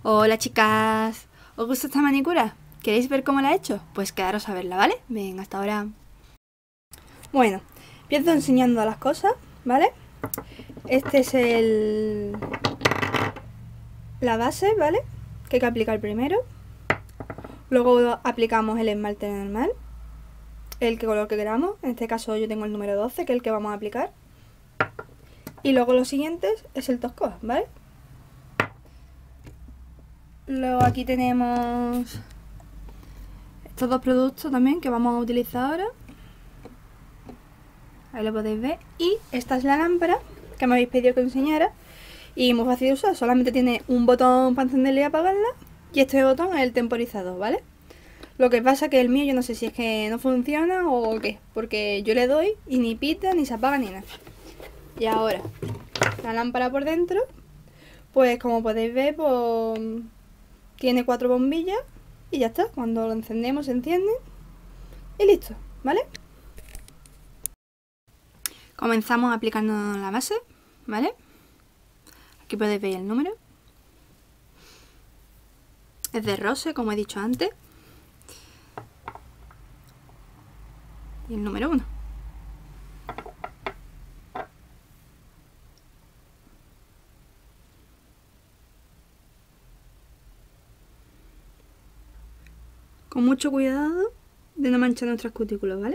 Hola chicas, ¿os gusta esta manicura? ¿Queréis ver cómo la he hecho? Pues quedaros a verla, ¿vale? Venga, hasta ahora. Bueno, empiezo enseñando las cosas, ¿vale? Este es la base, ¿vale? Que hay que aplicar primero. Luego aplicamos el esmalte normal, el color que queramos. En este caso yo tengo el número 12, que es el que vamos a aplicar. Y luego lo siguiente es el Toscoa, ¿vale? Luego aquí tenemos estos dos productos también que vamos a utilizar ahora. Ahí lo podéis ver. Y esta es la lámpara que me habéis pedido que enseñara. Y muy fácil de usar, solamente tiene un botón para encenderla y apagarla. Y este botón es el temporizador, ¿vale? Lo que pasa que el mío yo no sé si es que no funciona o qué, porque yo le doy y ni pita, ni se apaga, ni nada. Y ahora, la lámpara por dentro, pues como podéis ver, pues tiene 4 bombillas y ya está. Cuando lo encendemos se enciende y listo, ¿vale? Comenzamos aplicando la base, ¿vale? Aquí podéis ver el número. Es de Rose, como he dicho antes. Y el número 1. Con mucho cuidado de no manchar nuestras cutículas, ¿vale?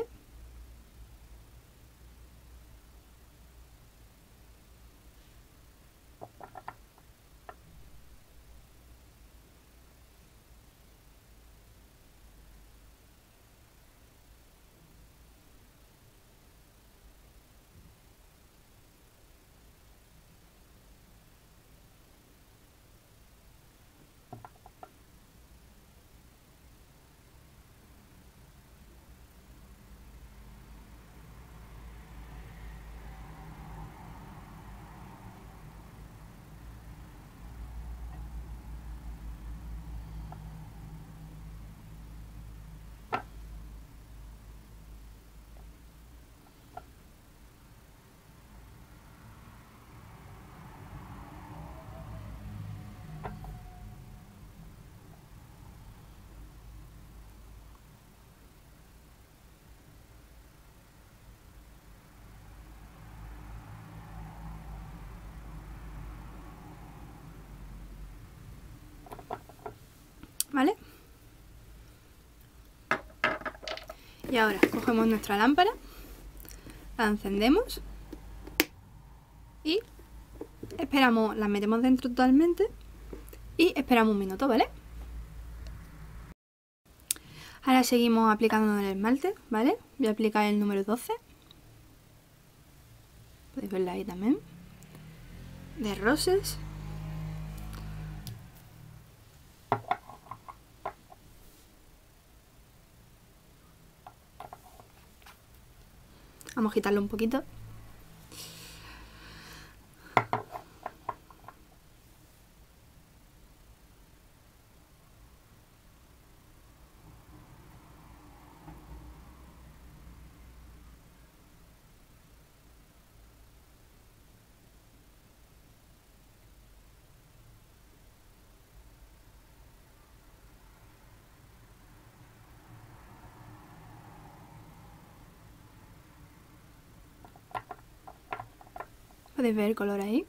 ¿Vale? Y ahora cogemos nuestra lámpara, la encendemos y esperamos, la metemos dentro totalmente y esperamos un minuto, ¿vale? Ahora seguimos aplicando el esmalte, ¿vale? Voy a aplicar el número 12. Podéis verla ahí también. De Roses. Vamos a agitarlo un poquito. Podéis ver el color ahí.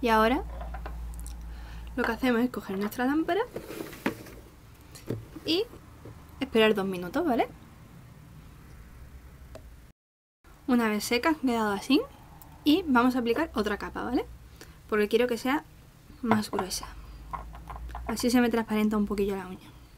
Y ahora lo que hacemos es coger nuestra lámpara y esperar 2 minutos, ¿vale? Una vez seca, ha quedado así. Y vamos a aplicar otra capa, ¿vale? Porque quiero que sea más gruesa. Así se me transparenta un poquillo la uña.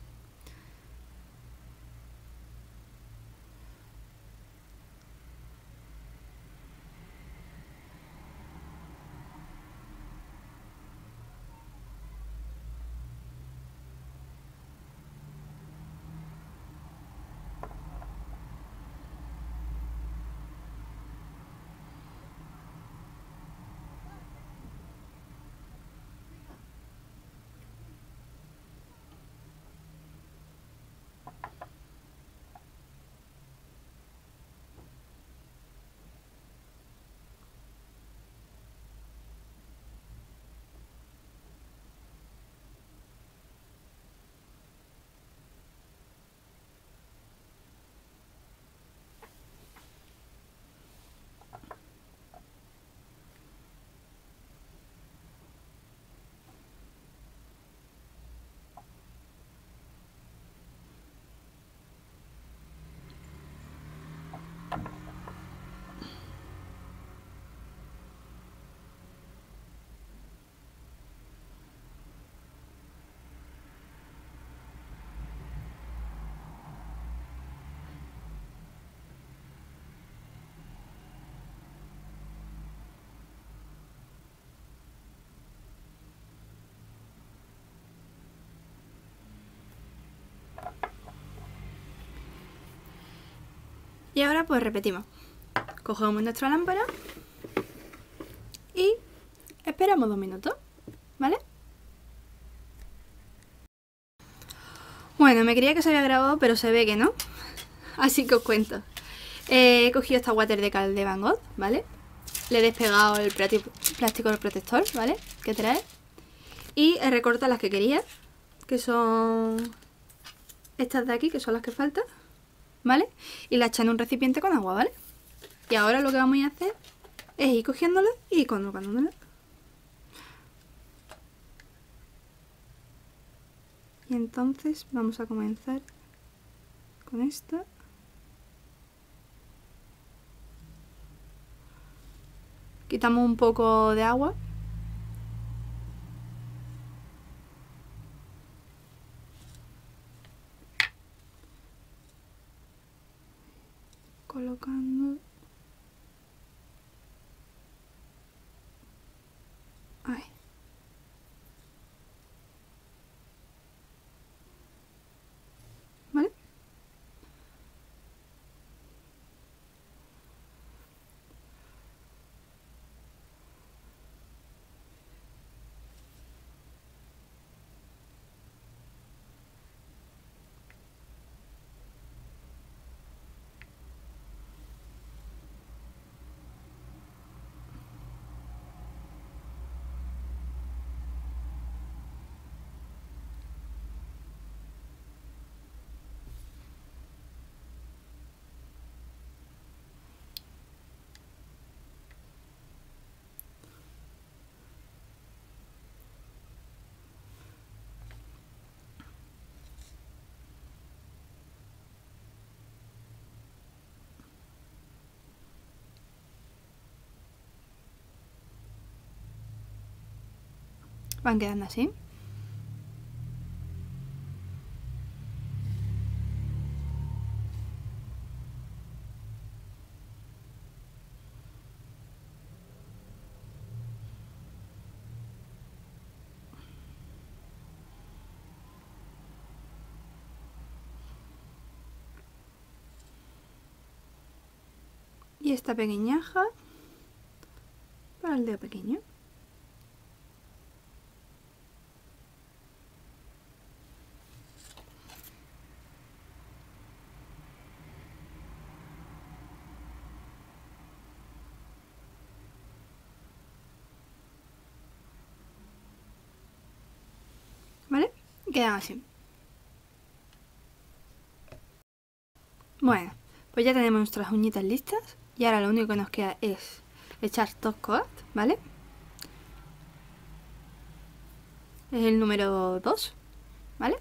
Y ahora pues repetimos. Cogemos nuestra lámpara y esperamos 2 minutos, ¿vale? Bueno, me creía que se había grabado, pero se ve que no. Así que os cuento. He cogido esta water decal de Van Gogh, ¿vale? Le he despegado el plástico del protector, ¿vale? Que trae. Y he recortado las que quería, que son estas de aquí, que son las que faltan, ¿vale? Y las eché en un recipiente con agua, ¿vale? Y ahora lo que vamos a hacer es ir cogiéndolas y colocándolas. Y entonces vamos a comenzar con esta. Quitamos un poco de agua. Colocando. Ahí. ¿Vale? Van quedando así. Y esta pequeñaja para el dedo pequeño. ¿Vale? Quedan así. Bueno, pues ya tenemos nuestras uñitas listas. Y ahora lo único que nos queda es echar top coat, ¿vale? es el número 2, ¿vale?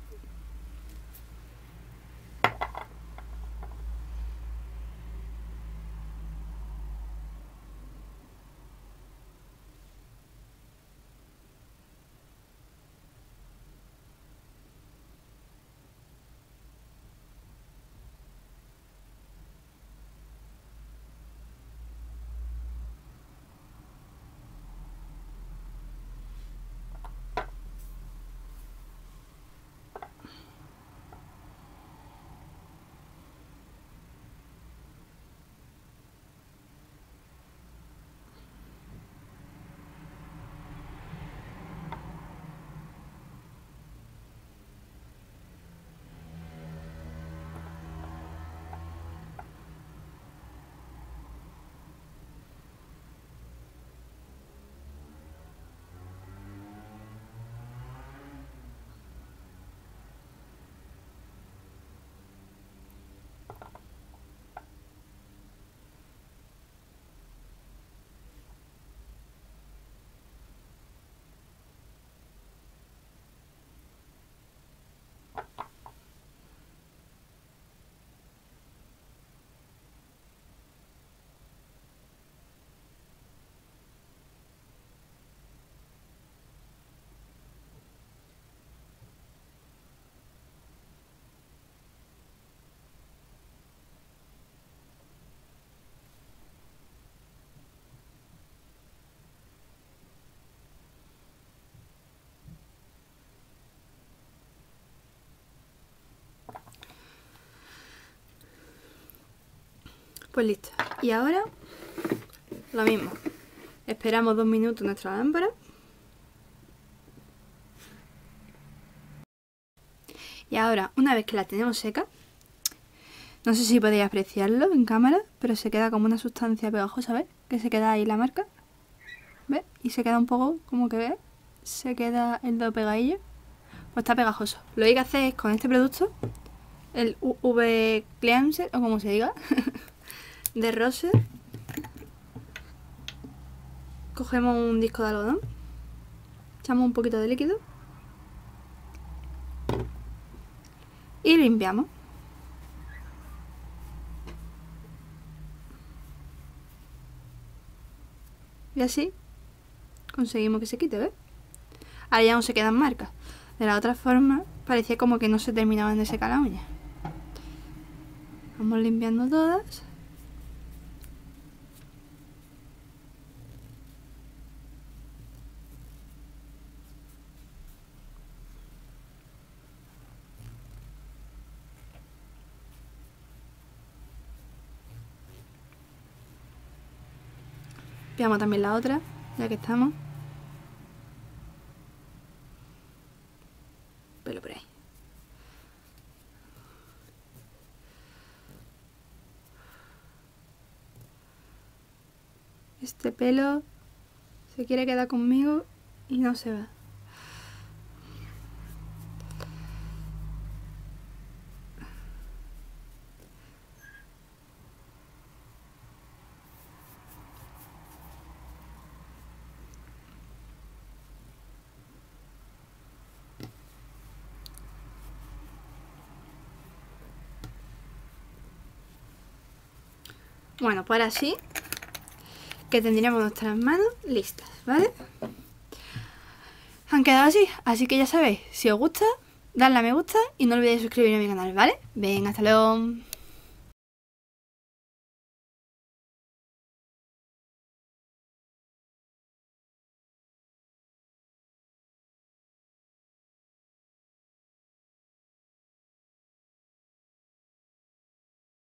Pues listo. Y ahora lo mismo. Esperamos 2 minutos nuestra lámpara. Y ahora, una vez que la tenemos seca, no sé si podéis apreciarlo en cámara, pero se queda como una sustancia pegajosa, ¿ves? Que se queda ahí la marca. ¿Ves? Y se queda un poco, como que ves, se queda el dedo pegadillo. Pues está pegajoso. Lo que hay que hacer es con este producto, el UV Cleanser, o como se diga, de Rose. Cogemos un disco de algodón, echamos un poquito de líquido y limpiamos. Y así conseguimos que se quite, ¿ves? Ahora ya no se quedan marcas. De la otra forma parecía como que no se terminaban de secar la uña. Vamos limpiando todas. Limpiamos también la otra, ya que estamos. Pelo por ahí. Este pelo se quiere quedar conmigo y no se va. Bueno, pues ahora sí que tendríamos nuestras manos listas, ¿vale? Han quedado así que ya sabéis, si os gusta, dadle a me gusta y no olvidéis suscribiros a mi canal, ¿vale? Venga, hasta luego.